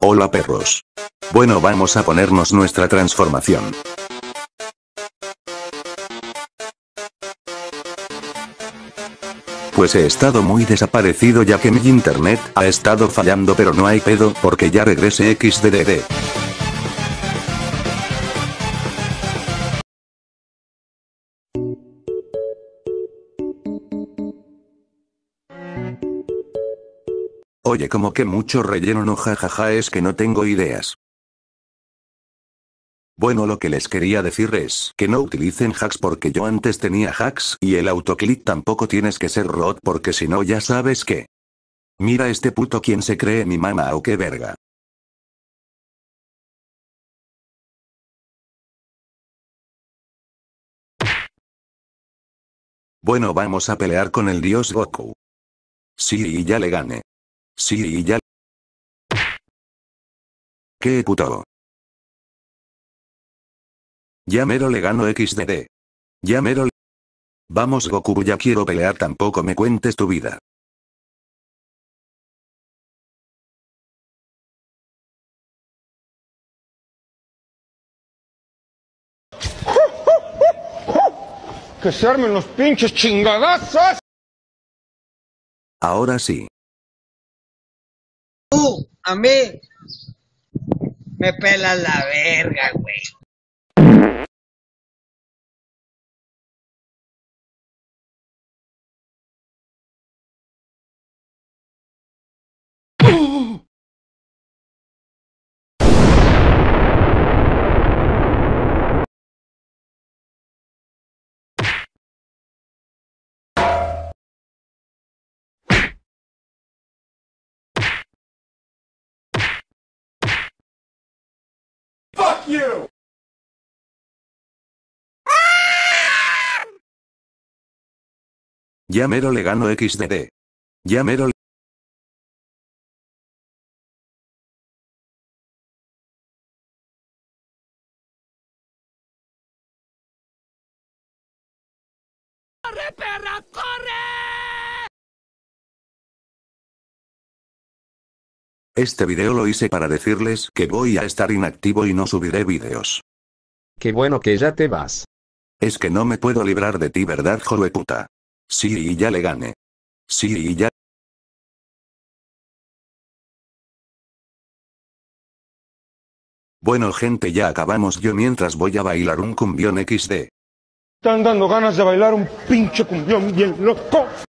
Hola perros. Bueno, vamos a ponernos nuestra transformación. Pues he estado muy desaparecido ya que mi internet ha estado fallando, pero no hay pedo porque ya regresé XDDD. Oye, como que mucho relleno, no, jajaja, es que no tengo ideas. Bueno, lo que les quería decir es que no utilicen hacks porque yo antes tenía hacks y el autoclick tampoco tienes que ser robot porque si no ya sabes que. Mira este puto, ¿quién se cree mi mamá o qué verga? Bueno, vamos a pelear con el dios Goku. Sí, y ya le gané. Sí, y ya. ¿Qué puto? Ya mero le gano XDD. Ya mero le... Vamos Goku, ya quiero pelear, tampoco me cuentes tu vida. ¡Que se armen los pinches chingadazos! Ahora sí. A mí me pelas la verga, güey. ¡Fuck you! Ya mero le gano XDD. Ya mero le... ¡Corre, perra, corre! Este video lo hice para decirles que voy a estar inactivo y no subiré videos. Qué bueno que ya te vas. Es que no me puedo librar de ti, ¿verdad, jueputa? Sí, y ya le gané. Sí, y ya. Bueno gente, ya acabamos, yo mientras voy a bailar un cumbión XD. Están dando ganas de bailar un pinche cumbión bien loco.